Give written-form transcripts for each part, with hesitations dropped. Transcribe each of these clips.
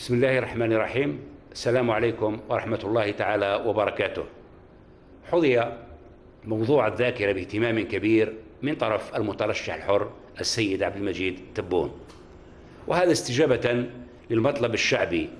بسم الله الرحمن الرحيم. السلام عليكم ورحمة الله تعالى وبركاته. حظي موضوع الذاكرة باهتمام كبير من طرف المترشح الحر السيد عبد المجيد تبون، وهذا استجابة للمطلب الشعبي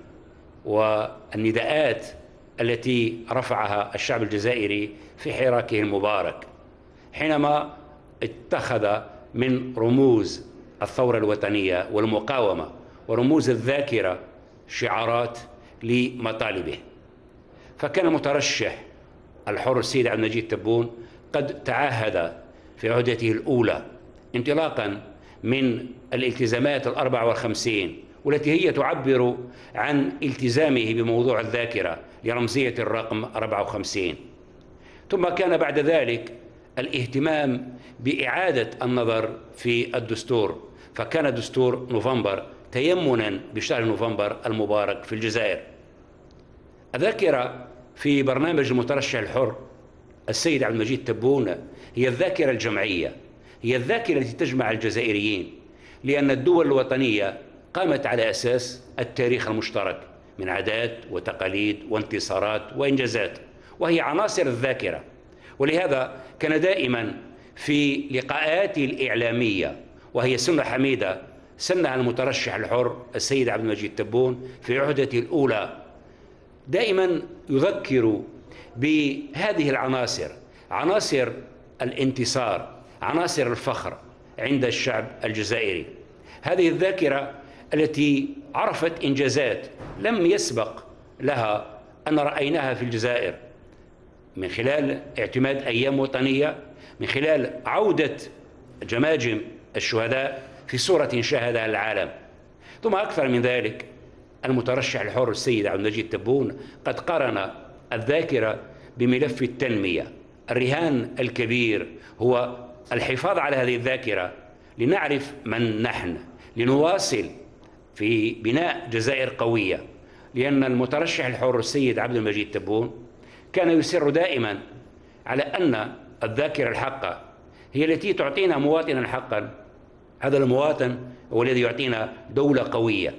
والنداءات التي رفعها الشعب الجزائري في حراكه المبارك حينما اتخذ من رموز الثورة الوطنية والمقاومة ورموز الذاكرة شعارات لمطالبه. فكان مترشح الحر السيد عبد المجيد تبون قد تعهد في عهدته الأولى انطلاقا من الالتزامات 54 والتي هي تعبر عن التزامه بموضوع الذاكرة لرمزية الرقم 54، ثم كان بعد ذلك الاهتمام بإعادة النظر في الدستور، فكان دستور نوفمبر تيمنا بشهر نوفمبر المبارك في الجزائر. الذاكرة في برنامج المترشح الحر السيد عبد المجيد تبون هي الذاكرة الجمعية، هي الذاكرة التي تجمع الجزائريين، لأن الدول الوطنية قامت على أساس التاريخ المشترك من عادات وتقاليد وانتصارات وإنجازات، وهي عناصر الذاكرة. ولهذا كان دائما في لقاءاته الإعلامية، وهي سنة حميدة سنها المترشح الحر السيد عبد المجيد تبون في عهدته الأولى، دائما يذكر بهذه العناصر، عناصر الانتصار، عناصر الفخر عند الشعب الجزائري. هذه الذاكرة التي عرفت إنجازات لم يسبق لها أن رأيناها في الجزائر، من خلال اعتماد أيام وطنية، من خلال عودة جماجم الشهداء في صورة شاهدها العالم. ثم أكثر من ذلك، المترشح الحر السيد عبد المجيد تبون قد قارن الذاكرة بملف التنمية. الرهان الكبير هو الحفاظ على هذه الذاكرة لنعرف من نحن، لنواصل في بناء جزائر قوية، لأن المترشح الحر السيد عبد المجيد تبون كان يصر دائما على أن الذاكرة الحقة هي التي تعطينا مواطنا حقا. هذا المواطن هو الذي يعطينا دولة قوية.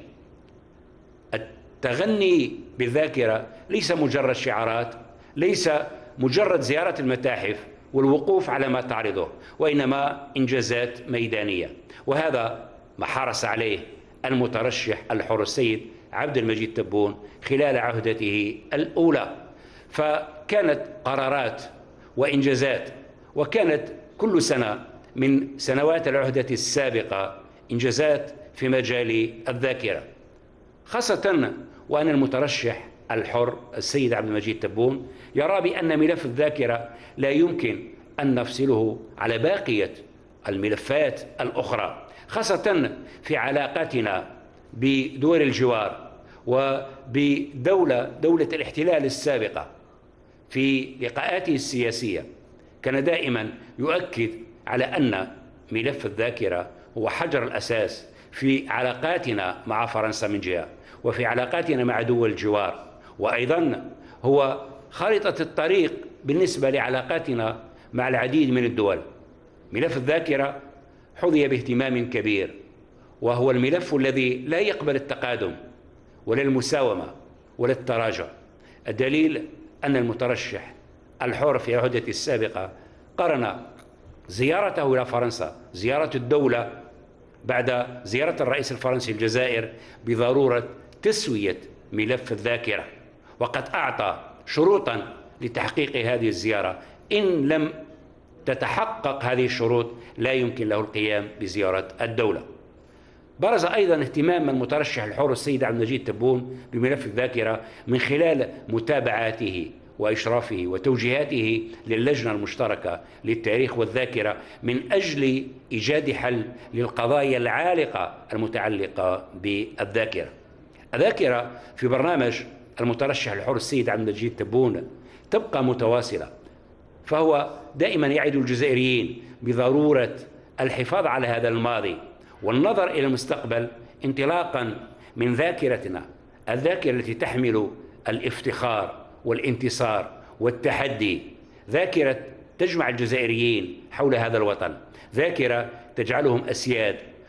التغني بالذاكرة ليس مجرد شعارات، ليس مجرد زيارة المتاحف والوقوف على ما تعرضه، وإنما إنجازات ميدانية، وهذا ما حرص عليه المترشح الحر السيد عبد المجيد تبون خلال عهدته الأولى. فكانت قرارات وإنجازات، وكانت كل سنة من سنوات العهدة السابقة إنجازات في مجال الذاكرة، خاصة وأن المترشح الحر السيد عبد المجيد تبون يرى بأن ملف الذاكرة لا يمكن أن نفصله على باقية الملفات الأخرى، خاصة في علاقاتنا بدول الجوار وبدولة الاحتلال السابقة. في لقاءاته السياسية كان دائما يؤكد على أن ملف الذاكرة هو حجر الأساس في علاقاتنا مع فرنسا من جهة، وفي علاقاتنا مع دول الجوار، وأيضا هو خارطة الطريق بالنسبة لعلاقاتنا مع العديد من الدول. ملف الذاكرة حظي باهتمام كبير، وهو الملف الذي لا يقبل التقادم ولا المساومة ولا التراجع. الدليل أن المترشح الحر في عهدته السابقة قرن زيارته إلى فرنسا، زيارة الدولة بعد زيارة الرئيس الفرنسي الجزائر، بضرورة تسوية ملف الذاكرة، وقد أعطى شروطا لتحقيق هذه الزيارة. إن لم تتحقق هذه الشروط لا يمكن له القيام بزيارة الدولة. برز أيضا اهتمام المترشح الحر السيد عبد المجيد تبون بملف الذاكرة من خلال متابعاته وإشرافه وتوجيهاته للجنة المشتركة للتاريخ والذاكرة من أجل إيجاد حل للقضايا العالقة المتعلقة بالذاكرة. الذاكرة في برنامج المترشح الحر السيد عبد المجيد تبون تبقى متواصلة، فهو دائما يعد الجزائريين بضرورة الحفاظ على هذا الماضي والنظر إلى المستقبل، انطلاقا من ذاكرتنا، الذاكرة التي تحمل الافتخار والانتصار والتحدي، ذاكرة تجمع الجزائريين حول هذا الوطن، ذاكرة تجعلهم أسياد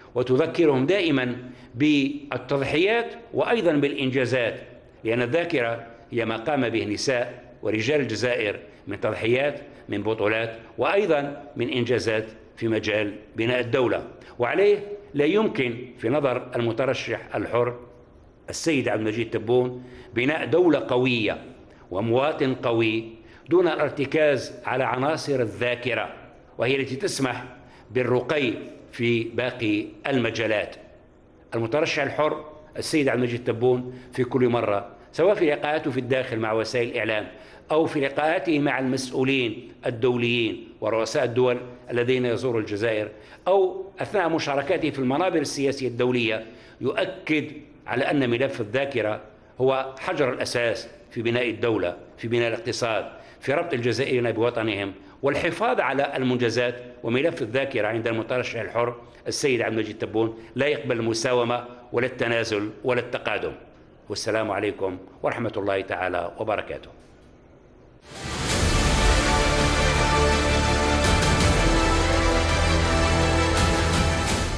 وتذكرهم دائما بالتضحيات وأيضا بالإنجازات، لأن الذاكرة هي ما قام به نساء ورجال الجزائر من تضحيات، من بطولات، وأيضا من إنجازات في مجال بناء الدولة. وعليه لا يمكن في نظر المترشح الحر السيد عبد المجيد تبون بناء دولة قوية ومواطن قوي دون الارتكاز على عناصر الذاكرة، وهي التي تسمح بالرقي في باقي المجالات. المترشح الحر السيد عبد المجيد تبون في كل مرة، سواء في لقاءاته في الداخل مع وسائل الإعلام أو في لقاءاته مع المسؤولين الدوليين ورؤساء الدول الذين يزوروا الجزائر أو أثناء مشاركاته في المنابر السياسية الدولية، يؤكد على أن ملف الذاكرة هو حجر الأساس في بناء الدولة، في بناء الاقتصاد، في ربط الجزائريين بوطنهم والحفاظ على المنجزات. وملف الذاكرة عند المترشح الحر السيد عبد المجيد تبون لا يقبل المساومة ولا التنازل ولا التقادم. والسلام عليكم ورحمة الله تعالى وبركاته.